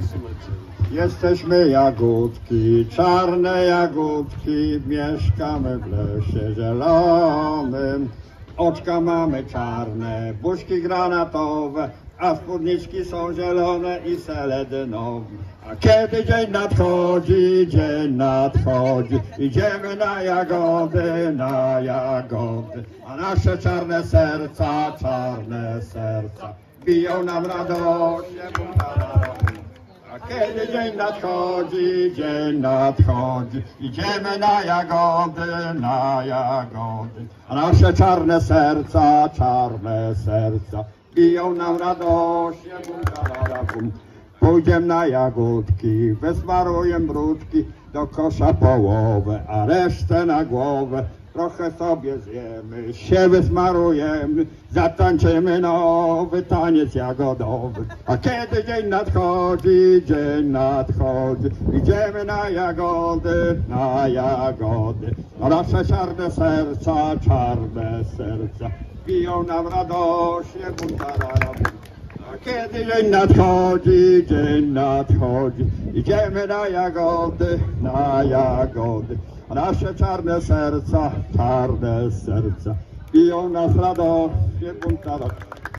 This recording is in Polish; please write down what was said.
Jesteśmy jagódki, czarne jagódki, mieszkamy w lesie zielonym. Oczka mamy czarne, buźki granatowe, a spódniczki są zielone i seledynowe. A kiedy dzień nadchodzi, idziemy na jagody, a nasze czarne serca, biją nam radośnie. A kiedy dzień nadchodzi, idziemy na jagody, a nasze czarne serca, biją nam radośnie. Pójdziemy na jagódki, wysmarujem brudki, do kosza połowę, a resztę na głowę. Trochę sobie zjemy, się wysmarujemy, zatańczymy nowy taniec jagodowy. A kiedy dzień nadchodzi, idziemy na jagody, a nasze czarne serca, biją nam radośnie. A kiedy dzień nadchodzi, idziemy na jagody, a nasze czarne serca, biją nas radośnie.